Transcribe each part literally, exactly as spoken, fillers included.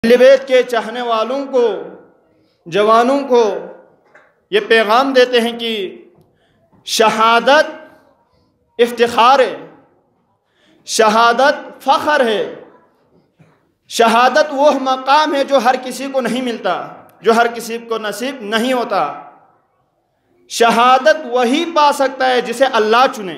اہل بیت کے چاہنے والوں کو، جوانوں کو یہ پیغام دیتے ہیں کہ شہادت افتخار ہے، شہادت فخر ہے، شہادت وہ مقام ہے جو ہر کسی کو نہیں ملتا، جو ہر کسی کو نصیب نہیں ہوتا۔ شہادت وہی پا سکتا ہے جسے اللہ چنے،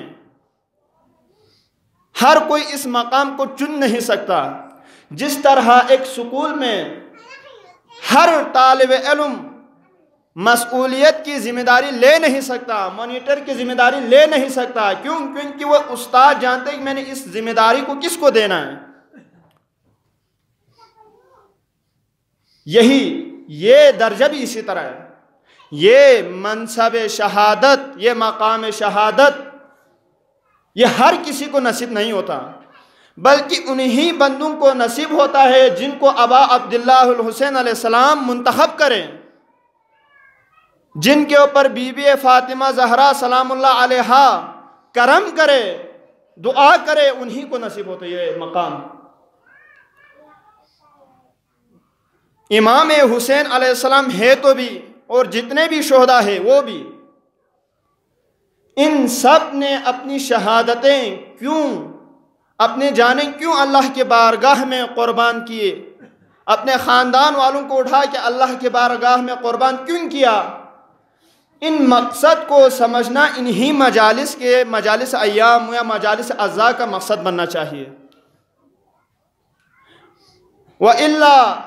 ہر کوئی اس مقام کو چن نہیں سکتا۔ جس طرح ایک سکول میں ہر طالب علم مسئولیت کی ذمہ داری لے نہیں سکتا، مانیٹر کی ذمہ داری لے نہیں سکتا، کیوں؟ کیونکہ وہ استاد جانتے ہیں کہ میں نے اس ذمہ داری کو کس کو دینا ہے۔ یہی یہ درجہ بھی اسی طرح ہے، یہ منصب شہادت، یہ مقام شہادت یہ ہر کسی کو نصیب نہیں ہوتا، بلکہ انہی بندوں کو نصیب ہوتا ہے جن کو ابا عبداللہ الحسین علیہ السلام منتخب کریں، جن کے اوپر بی بی فاطمہ زہرا سلام اللہ علیہا کرم کرے، دعا کرے، انہی کو نصیب ہوتا ہے یہ مقام۔ امام حسین علیہ السلام ہے تو بھی، اور جتنے بھی شہداء ہیں وہ بھی، ان سب نے اپنی شہادتیں کیوں، اپنے جانیں کیوں اللہ کے بارگاہ میں قربان کیے، اپنے خاندان والوں کو اٹھا کے اللہ کے بارگاہ میں قربان کیوں کیا؟ ان مقصد کو سمجھنا انہی مجالس کے، مجالس ایام یا مجالس اعزاء کا مقصد بننا چاہیے۔ وَإِلَّا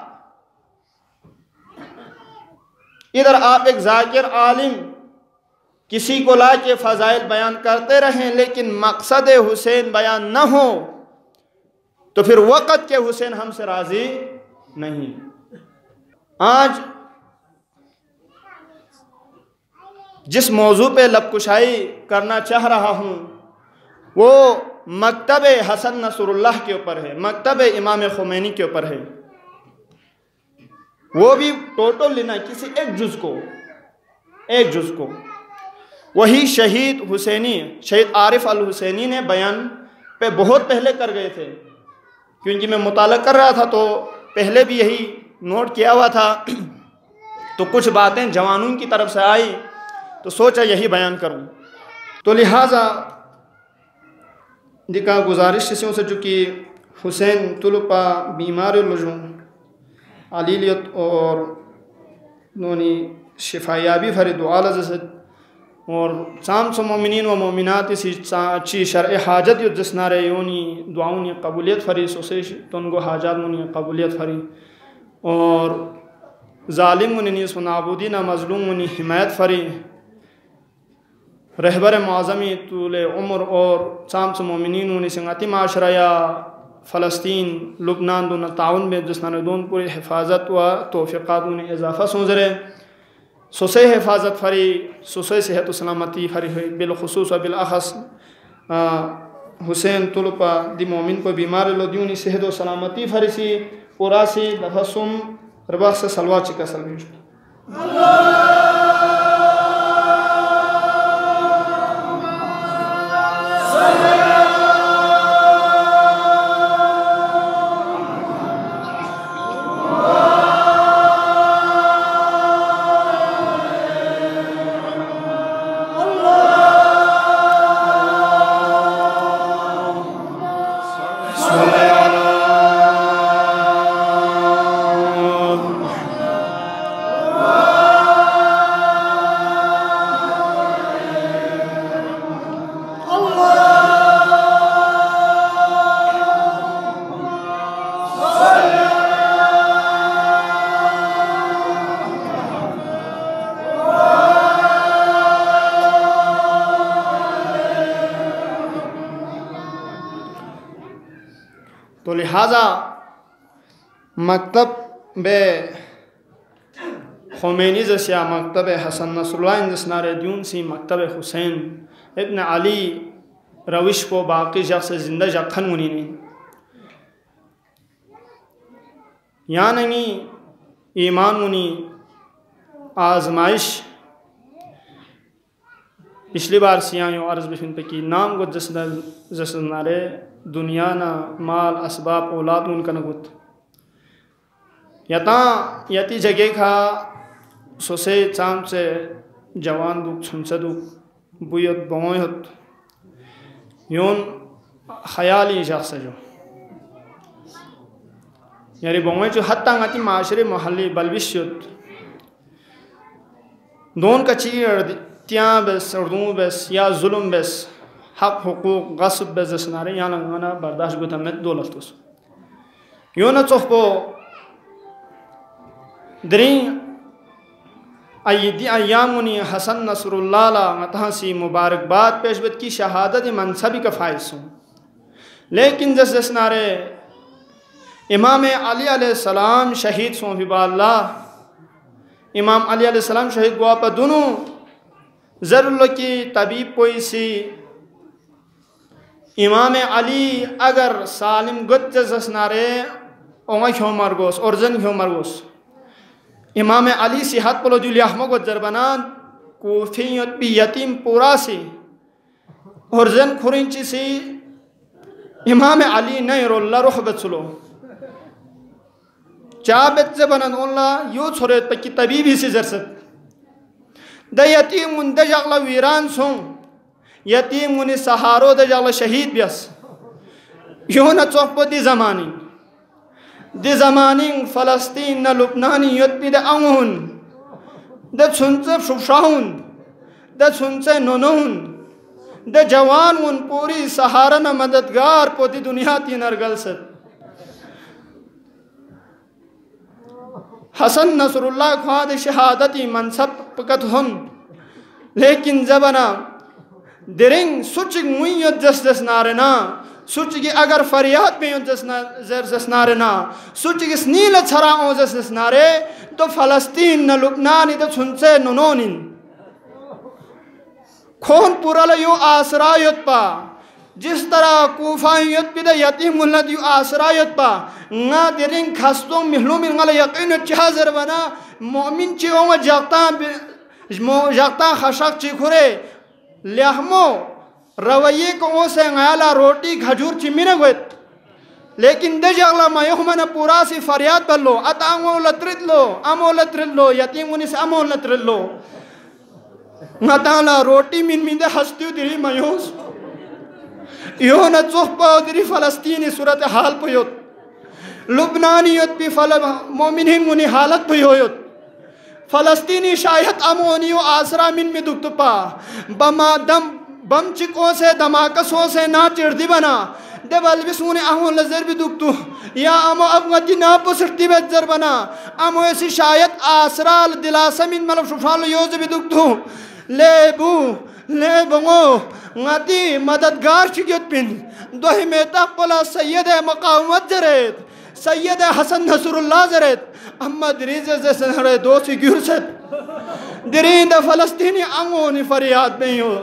ادھر آپ ایک ذاکر عالم کسی کو لا کے فضائل بیان کرتے رہیں لیکن مقصد حسین بیان نہ ہو تو پھر وقت کے حسین ہم سے راضی نہیں۔ آج جس موضوع پہ لب کشائی کرنا چاہ رہا ہوں وہ مکتب حسن نصر اللہ کے اوپر ہے، مکتب امام خمینی کے اوپر ہے، وہ بھی ٹوٹل لینا کسی ایک جز کو، ایک جز کو وہی شہید حسینی، شہید عارف الحسینی نے بیان پہ بہت پہلے کر گئے تھے، کیونکہ میں مطالعہ کر رہا تھا تو پہلے بھی یہی نوٹ کیا ہوا تھا، تو کچھ باتیں جوانوں کی طرف سے آئی تو سوچا یہی بیان کروں۔ تو لہٰذا دکھا گزارش سے سے چونکہ حسین طلپا بیمار لجوں علیلیت اور نونی شفایابی فری دعا لزد اور سام سو مومنین و مومنات اسی چی شرع حاجت یو جسنارے یونی دعاونی قبولیت فری سوسیش تنگو حاجات منی قبولیت فری اور ظالم منی نیس و نابودین مظلوم منی حمایت فری رہبر معظمی طول عمر اور سام سو مومنین منی سنگاتی معاشرہ یا فلسطین لبنان دون تعاون میں جسنان دون پوری حفاظت و توفیقات انہیں اضافہ سوزرے سوسے حفاظت فری سوسے صحت و سلامتی فری ہوئی بالخصوص و بالاخص حسین طلپا دی مومن کو بیمار لو دیونی صحت و سلامتی فری سی پورا سی دفسم رباق سے سلوات چکا سلویش تو لہٰذا مکتب بے خمینی جسیا مکتب حسن نصر اللہ جسنار دیون سی مکتب حسین ابن علی روش کو باقی شخص زندہ جکھن منی نہیں یعنی ایمان منی آزمائش پچھلی بار سیاں عرض بفن پہ کی نام گو جسنارے دنیا نا مال اسباب اولاد ان کا نگوت یتا یتی جگہ کھا سوسے چام سے جوان دو چھنچہ دو بویت بویت یون خیالی شخص جو یعنی بویت جو حتی غاتی معاشرے محلی بلوشیت دون کچی تیاں بس اردون بس یا ظلم بس حق حقوق غصب بس دسنارے یا لنگانا برداشت گوتا میں دولت توس یون چوف پو درین ایدی ایامونی حسن نصر اللہ لا متہاں سی مبارکباد پیش بد کی شہادت منصبی کا فائز ہوں لیکن جس جس نارے امام علی علیہ السلام شہید سوں بھی با اللہ امام علی علیہ السلام شہید گوا پا دونوں ضرور کی طبیب کوئی سی امام علی اگر سالم گت جس جس نارے اونگا کیوں مرگوس ارزن کیوں مرگوس امام علی صحت پلو جو لیحمہ کو جربنان کوفیت بھی یتیم پورا سی اور زن کھرینچی سی امام علی نیر اللہ روح بچلو چابت زبنان اللہ یو چھوڑیت پکی طبیبی سی زرست دا یتیم من دا جغل ویران سون یتیم من سہارو دا جغل شہید بیس یو نا چوپ دی زمانی دی زمانین فلسطین نا لبنانی یتبی دا انہون دا چھنچے شفشاہون دا چھنچے نونون دا جوانون پوری سہارنا مددگار پو دی دنیا تی نرگل ست حسن نصر اللہ خواد شہادتی منصب پکت ہن لیکن زبنا درنگ سچگ مویت جس جس نارنا سچگی اگر فریاد میں زر جس نارنا سچگی سنیل چھرا او جس جس نارے تو فلسطین نا لبنانی دا چھنچے نونونین کھون پورا لیو آسرائیت پا جس طرح کوفائیت پی دا یتیم اللہ دیو آسرائیت پا نا درنگ کھستوں محلوم انگل یقین چہازر بنا مومن چی اونگا جاگتان خشک چی کھرے لیحمو رویے کو او سے غیالا روٹی کھجور چی مینے گویت لیکن دے جاگلا مایوہمنا پورا سی فریاد بلو ات آنگو لطرد لو امو لطرد لو یتیمونی سے امو لطرد لو نتالا روٹی من من دے ہستیو دیری مایوس یو نا چوخ پاو دیری فلسطینی صورت حال پیوت لبنانیت پی مومنین منی حالت پیوت فلسطینی شایت امونیو آسرا من می دکتو پا بما دم بم چکوں سے دماکسوں سے نا چردی بنا دے والبسونی اہون لزر بھی دکتو یا امو افغتی نا پسرتی بیت بنا امو ایسی شایت آسرال دلاسا من ملب شفال یوز بھی دکتو لے بو لے بنگو غتی مددگار چکیت پن دوہی میتا پلا سید مقاومت زرید سید حسن نصر اللہ زرید اما دریز سے سنرے دوستی گیر ست درین دا فلسطینی انگونی فریاد نہیں ہو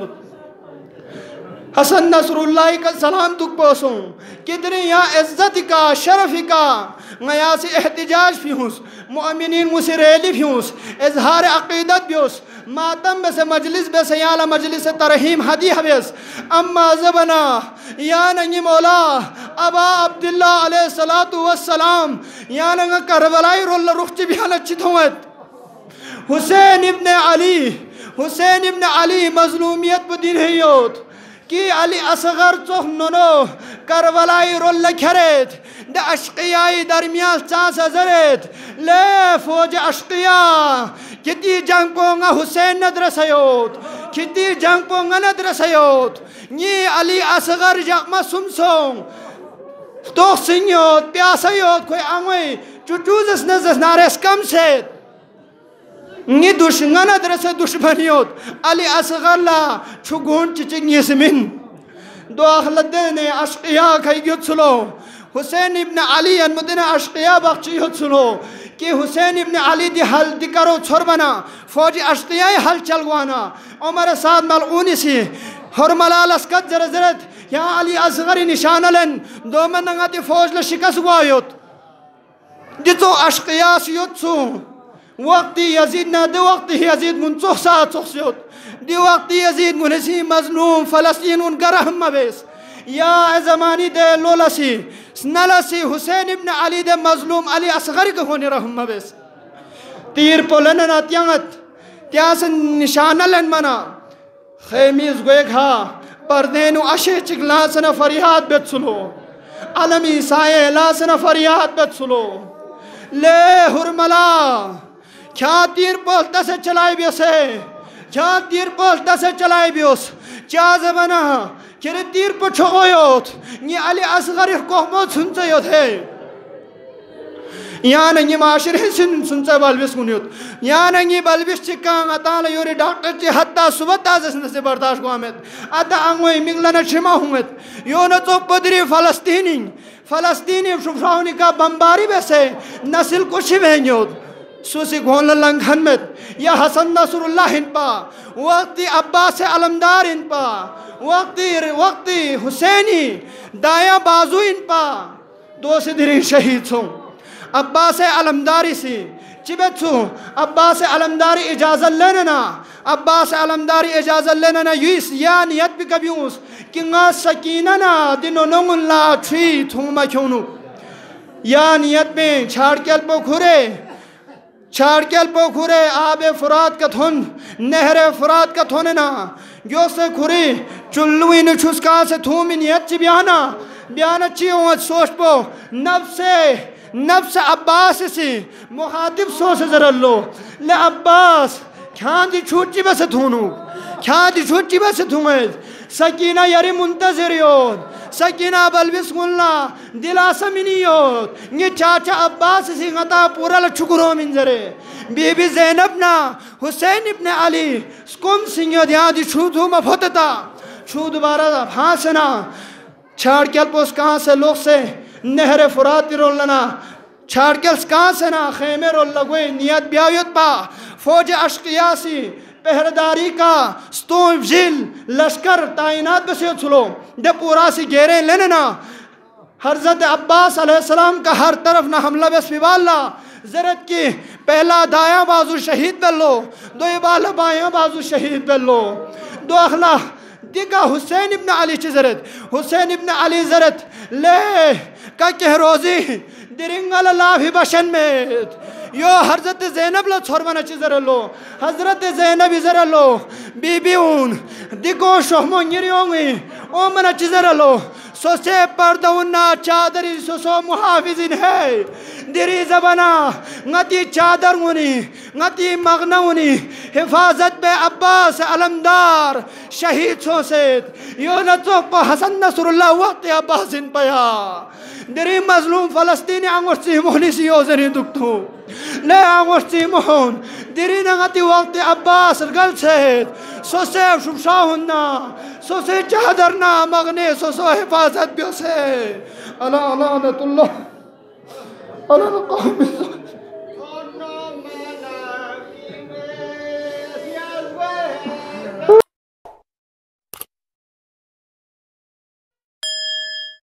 حسن نصر اللہ کا سلام تک پوسوں کدری یا عزت کا شرف کا نیاسی احتجاج فیہوس مؤمنین مسیریلی فیہوس اظہار عقیدت بیوس ماتم بس مجلس بس یالا مجلس ترحیم حدیح بیس اما زبنا یا ننگی مولا ابا عبداللہ علیہ السلام یا ننگا کربلائی رول رخچی بیانا چتھوت حسین ابن علی حسین ابن علی مظلومیت بدین ہیوت کی علی اصغر چوخ نونو کربلائی رول کھرید دے اشقیائی درمیان چانس زرید لے فوج اشقیاء کتی جنگ پونگا حسین ندرسیوت کتی جنگ پونگا ندرسیوت نی علی اصغر جاکما سمسون توخ سنیوت پیاسیوت کوئی آنگوی چوچوزس نزس نارس کم سید نی دشمن ادرس دشمنیوت علی اصغر لا چھگون چچنگ یسمن دو اخلت دینے اشقیاء کھائیگیت سلو حسین ابن علی انمدن اشقیاء بخشیت سلو کہ حسین ابن علی دی حل دی کرو چھر بنا فوجی اشقیاء حل چلوانا عمر سعد ملعونی سی حرملال اسکت زرزرت یا علی اصغر نشان لن دو من نگاتی فوج لشکس گوایوت جتو اشقیاء سیوت سو وقتی یزید نا دی وقتی یزید من چوخ ساعت چوخ سیوت دی وقتی یزید من اسی مظلوم فلسطینون گرہم مبیس یا زمانی دے لولسی نلسی حسین ابن علی دے مظلوم علی اصغر کے ہونی رحمہ بیس تیر پولن ناتیانت تیاس نشانہ لن منا خیمیز گوئے گھا پردینو اشے چکلا سن فریاد بیت سلو علمی سائے لا سن فریاد بیت سلو لے حرملا کیا تیر پولتا سے چلائی بیسے کیا تیر پولتا سے چلائی بیس چاہ بنا کیا تیر پو چھوئیوت یہ علی اصغر کوہموت سنچے یوت ہے یہاں ننگی معاشر ہے سنچے بلویس کنیوت یہاں ننگی بلویس چکاں اتانا یوری ڈاکٹر چی حتی صبح تازہ سے برداشت کو آمد اتا انگوئی مگلنا چھما ہومد یونا تو پدری فلسطینی فلسطینی شفراؤنی کا بمباری بیسے نسل کشی بہنیوت سوسی گھون لنگھن مت یا حسن نصر اللہ ان پا وقتی عباس علمدار ان پا وقتی وقتی حسینی دایا بازو ان پا دو سے دری شہید سوں عباس علمداری سی چبت سوں عباس علمداری اجازت لینا عباس علمداری اجازت لینا یویس یا نیت بھی کبیوس کنگا سکیننا دنو نمون لا چھوی تھوما کیونو یا نیت میں چھاڑ کے الپو کھورے چھاڑ کے الپو کھورے آب فرات کا تھن نہر فرات کا تھننا گیو سے کھوری چلوی نچھوس کا سے تھومی نیت چی بیانا بیانا چی ہوں سوچ پو نفس نفس عباس سی مخاطب سو سے ذرا لو لے عباس کھان دی چھوٹی بس تھونو کھان دی چھوٹی بس تھومید سکینہ یاری منتظریوت سکینہ بلوس گلنا دلا سمینیوت یہ چاچا عباس سی غطا پورا لچکرو منظرے بی بی زینب نا حسین ابن علی سکم سنگیو دیا دی چھوٹو مفتتا چھو دوبارہ بھانسنا چھاڑ کے الپوس کہاں سے لوگ سے نہر فراتی رولنا چھاڑ کے الس کہاں سے نا خیمے رول لگوئی نیت بیاویت پا فوج اشقیاسی پہرداری کا ستون جل لشکر تعینات بسیت سلو دے پورا سی گیرے لننا حضرت عباس علیہ السلام کا ہر طرف نہ حملہ بس پیوالا زرت کی پہلا دایاں بازو شہید بلو دو بالا بایاں بازو شہید بلو دو اخلا دیکھا حسین ابن علی چی زرت حسین ابن علی زرت لے کا کہ روزی درنگل اللہ بھی بشن میں یو حضرت زینب لو چھوڑوانا چی ذرا لو حضرت زینب ذرا لو بی بی اون دیکھو شہمو نگری ہونگی او منا چی ذرا لو سو سے پردونا چادری سو سو محافظین ہے دری زبانا نتی چادر ہونی نتی مغنونی حفاظت بے عباس علمدار شہید سو سید یو نتو پا حسن نصر اللہ وقت عباس ان پیا دری مظلوم فلسطینی انگوشتی مونی سی یوزنی دکتو لے انگوشتی مون دری نغتی وقت عباس گل سید سو سے شمشاہننا سو سے چادرنا مغنی سو سو حفاظت بیو سے اللہ اللہ اللہ اللہ اللہ